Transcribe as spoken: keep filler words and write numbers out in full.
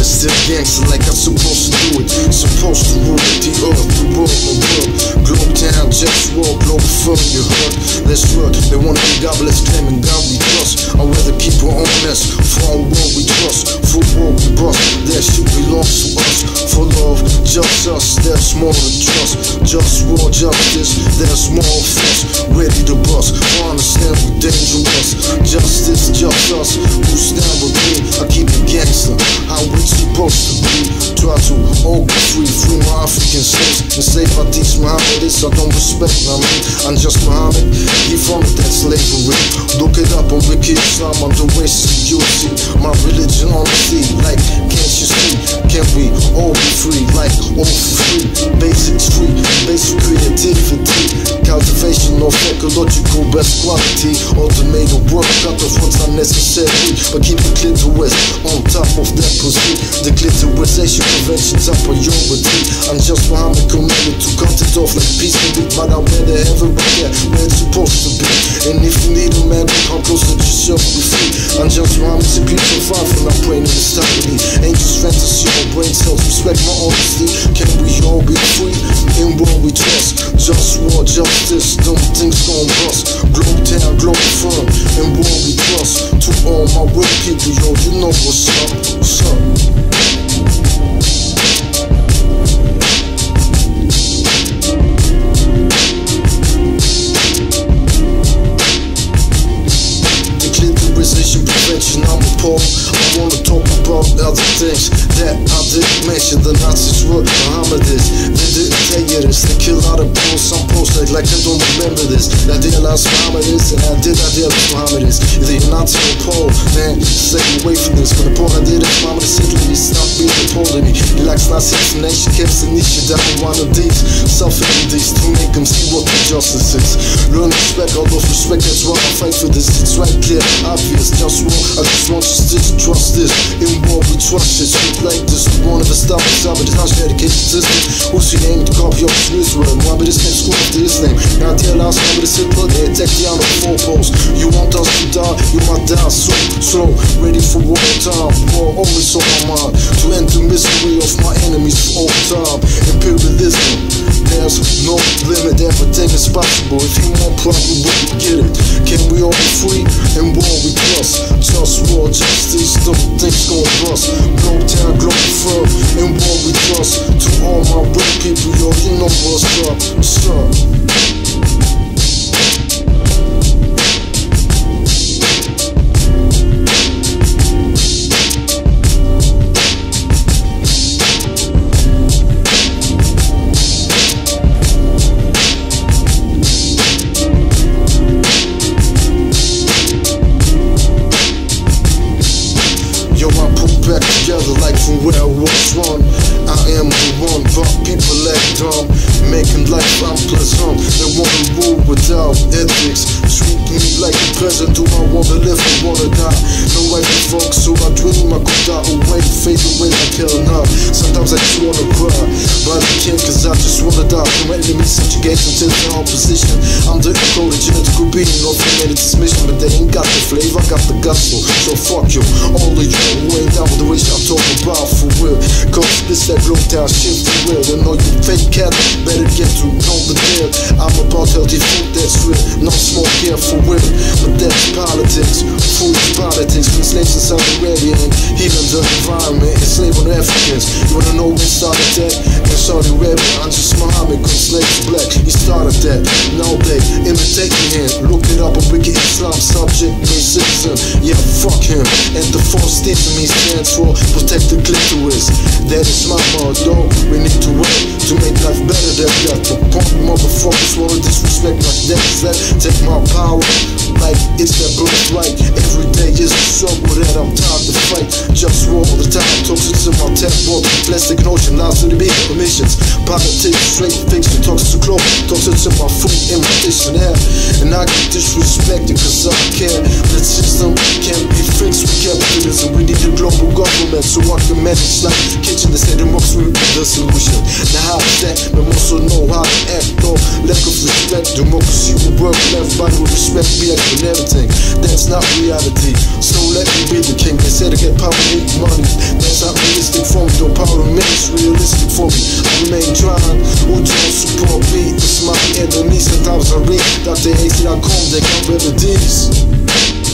but still gangster like I'm supposed to do it. Supposed to rule the earth, the world, my world. Globe town, JustWar, Globalfirm, you heard? Let's work, they wanna be godless, claiming God we trust. I'd rather keep our own mess, for our world we trust. For world we bust, that shit belongs to us. For love, just us, there's more than trust. JustWar, justice, there's more of us. Ready to bust, understand we're dangerous. Justice, just us, who stand with me. I keep it gangster, how we supposed to be. Try to all be free, free my African slaves. Enslaved by these Mohammedists, I don't respect, I mean, I'm just Muhammad, he from that slavery. Look it up on Wiki Islam, I'm the racist beauty. My religion on the sea, like, can't you see? Can we all be free, like, all for free? Basic street, basic creativity. Cultivation of ecological best quality. Automated work, cut off what's unnecessary, but keep the clitoris on top of that pursuit. The clitorisation prevention's a priority. I'm just Muhammad commanded to cut it off like peace and beat, but I'd rather have it right there where it's supposed to be. And if you need a man, come close, let yourself be free. I'm just Muhammad, to be so far from my brain in this time of me. Ain't just fantasy, my brain cells respect my honesty. Can we all be free? In what we trust. JustWar, justice, them things gon' bust. Globe town, Globalfirm, in what we trust. To all my real people, yo, you know what's up, what's up. Prevention, I'm appalled. I wanna talk about other things that I didn't mention. The Nazis were Mohammedists. They didn't tell you this. They kill out of posts. Some posts like, like I don't remember this. I realized Mohammedists, and I did I realize Mohammedists. Either you're Nazi or Pole, man, stay away from this. When the Pole I did it, Mohammed simply stopped being a Pole to me. He likes Nazi nation, keeps the niche down one of these. Suffering these to make them see what the justice is. Learn respect, all those respect, that's why I fight for this. It's right clear, obvious. JustWar, I just want you to trust this. In what we trust, it's shit like this. We wanna stop us out, but it's not dedication system. Who's your name to copy up to Israel? Why be this name school after his name? Now the last number is Hitler, they attack the other four posts. You want us to die, you might die soon. So, ready for war time, war always on my mind. To end the misery of my enemies for all time. Imperialism, there's no limit, everything is possible. If you want problem, we can get it. Can we all be free? And war we trust. JustWar, justice, them things gon' bust. Globe town, Globalfirm, and war we trust. To all my real people, yo, you know what's up, what's up. Back together like from where I was one. I am the one, but people act dumb, making life unpleasant. They wanna rule without ethics, treat me like a peasant. Do I wanna live or wanna die? No way to fuck, so I dream I could die away, fade away like hell now. Sometimes I just wanna cry, but I can't cause I just wanna die. From enemy subjugation to the opposition. I'm the encoded genetical being of humanity's mission, but they ain't got the flavor, I got the gusto. So fuck you, all of you who ain't down with the wish I'm talking about for real. Cause this that globe town shit for real. And all you fake cat better get to know the deal. I'm about healthy food that's real, no smoke here for real. But that's politics, food is politics. Been slaves in Saudi Arabia and healing the environment, enslaving Africans. You wanna know who started that? In Saudi Arabia, I'm just Muhammad, cause slaves black. He started that, now they imitating him. Look it up on Wiki Islam, subject means citizen. Yeah, fuck him. And the false teaching means stands for protect the clitoris. That is my motto. We need to work to make life better than that. The punk motherfuckers wanna disrespect like that. That take my power like it's that birthright. Every day is a struggle that I'm tired to fight. JustWar all the time, toxic to my tap water. Plastic notion, lies to the big emissions. Politics, straight fiction, toxic to clothes, toxic to my food and my dictionary. And I get disrespected cause I care. The system can't be fixed with capitalism. We need a global government so I can manage like kitchen instead of most with the solution. Now how is that? We also know how to act though. Lack of respect, democracy will work. Everybody will respect me like and everything. That's not reality. So let me be the king. They said to get power, need money. That's It's not realistic for me, though power remains realistic for me. I remain trying, who don't support me? It's my enemy, sometimes I read Doctor A C dot com, they got remedies.